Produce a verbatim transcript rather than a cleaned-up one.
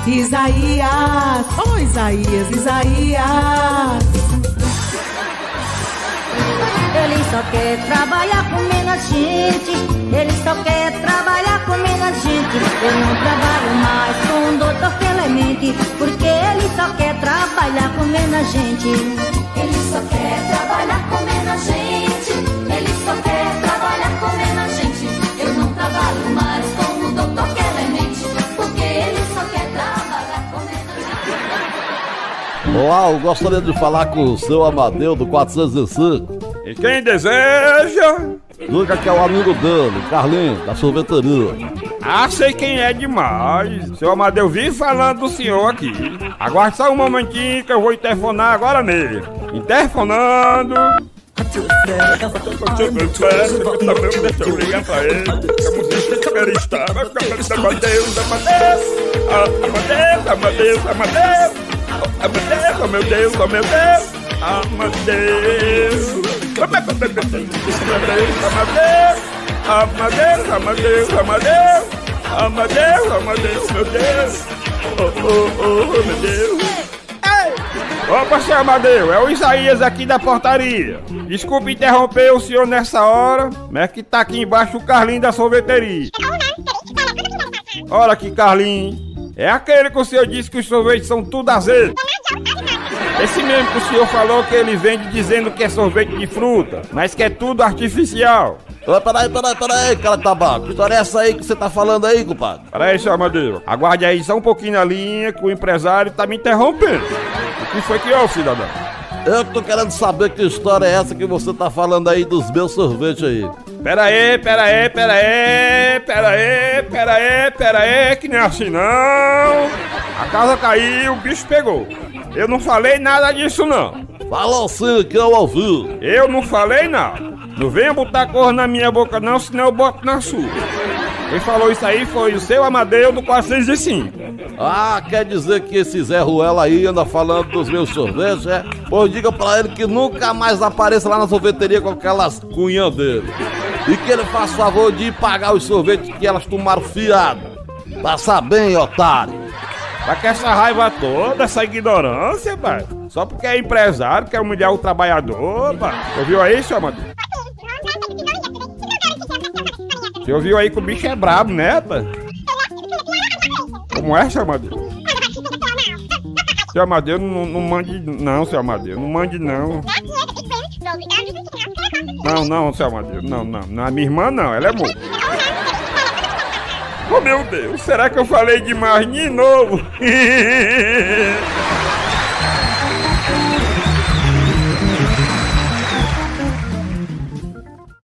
Isaías, oh Isaías, Isaías. Ele só quer trabalhar comendo a gente. Ele só quer trabalhar comendo a gente. Eu não trabalho mais com o doutor Clemente, porque ele só quer trabalhar comendo a gente. Ele só quer trabalhar comendo a gente. Ele só quer trabalhar comendo a gente. Eu não trabalho mais com o doutor Clemente, porque ele só quer trabalhar comendo a gente. Olá, eu gostaria de falar com o seu Amadeu do quatrocentos e cinco. E quem deseja? Diga que é o amigo dele, Carlinhos, da sorveteria. Ah, sei quem é demais. Seu Amadeu vive falando do senhor aqui. Aguarde só um momentinho que eu vou interfonar agora mesmo. Interfonando. Deixa eu ligar pra ele. A música que ele está. Vai ficar parecendo Amadeus, Amadeus. Amadeus, Amadeus, Amadeus. Amadeus, oh meu Deus, oh meu Deus. Amadeus. Amadeus, Amadeus, Amadeus, Amadeus, Amadeus, Amadeus, meu Deus. Oh, oh, oh, meu Deus. Ei! Opa, seu Amadeu, é o Isaías aqui da portaria. Desculpe interromper o senhor nessa hora, mas é que tá aqui embaixo o Carlinho da sorveteria. Olha aqui, Carlinho. É aquele que o senhor disse que os sorvetes são tudo azedo. Esse mesmo que o senhor falou que ele vende dizendo que é sorvete de fruta, mas que é tudo artificial. Ô, peraí, peraí, peraí, cara tabaco. Que história é essa aí que você tá falando aí, compadre? Peraí, seu Amadeu. Aguarde aí só um pouquinho na linha que o empresário tá me interrompendo. O que foi que houve, cidadão? Eu que tô querendo saber que história é essa que você tá falando aí dos meus sorvetes aí. Pera aí, pera aí, pera aí, pera aí, pera aí, pera aí, que nem assim não. A casa caiu, o bicho pegou. Eu não falei nada disso não. Falou sim, que eu ouvi. Eu não falei nada. Não venha botar cor na minha boca não, senão eu boto na sua. Quem falou isso aí foi o seu Amadeu do quatrocentos e cinco. Ah, quer dizer que esse Zé Ruela aí anda falando dos meus sorvetes, é? Pois diga pra ele que nunca mais apareça lá na sorveteria com aquelas cunhas dele. E que ele faça favor de ir pagar os sorvetes que elas tomaram fiado. Passa bem, otário. Pra que essa raiva toda, essa ignorância, pai? Só porque é empresário, quer humilhar o trabalhador, pai. Ouviu aí, seu Amadeu? Você ouviu aí que o bicho é brabo, né, pai? Como é, seu Amadeu? Seu Amadeu, não, não mande não, seu Amadeu. Não mande não. Não, não, seu Amadeu. Não, não. Não é minha irmã, não. Ela é moça. Oh, meu Deus. Será que eu falei demais de novo?